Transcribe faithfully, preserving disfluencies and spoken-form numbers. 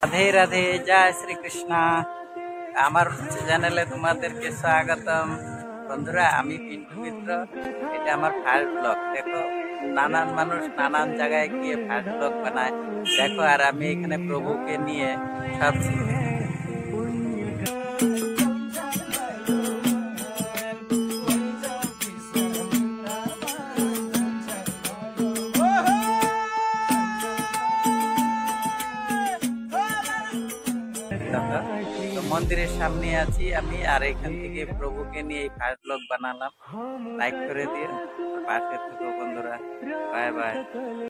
রাধে রাধে, জয় শ্রীকৃষ্ণ। আমার চ্যানেলে তোমাদেরকে স্বাগতম। বন্ধুরা, আমি পিন্টু মিত্র। এটা আমার ফার্স্ট ব্লগ। দেখো, নানান মানুষ নানান জায়গায় গিয়ে ফার্স্ট ব্লগ বানায়। দেখো, আর আমি এখানে প্রভুকে নিয়ে সব তো মন্দিরের সামনে আছি আমি, আর এখান থেকে প্রভুকে নিয়ে এই ফার্স্ট ব্লগ বানালাম। লাইক করে দিও, পাশে থেকো বন্ধুরা। Bye by.